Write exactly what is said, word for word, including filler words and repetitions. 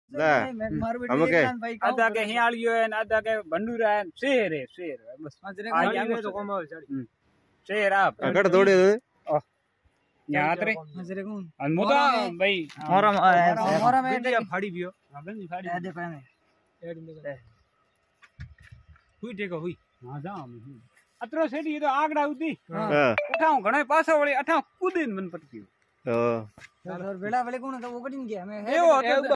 हम के आधा के हियालियो है आधा के भंडूरा है शेर है शेर है बस आगे तो कमाल चढ़ी शेर आप अकड़ थोड़े यहाँ रे नजरे कौन मुदा भाई मोरा मोरा में वीडियो फाड़ी बियो ए देखो में एड में हुई देखो हुई हां जा अतरो सेडी तो आगड़ा उदी हां उठाऊं घणे पासो वळे अठा कूदीन मन पटकी ओ और बेड़ा वाले कौन तो वो कटिंग गया मैं ए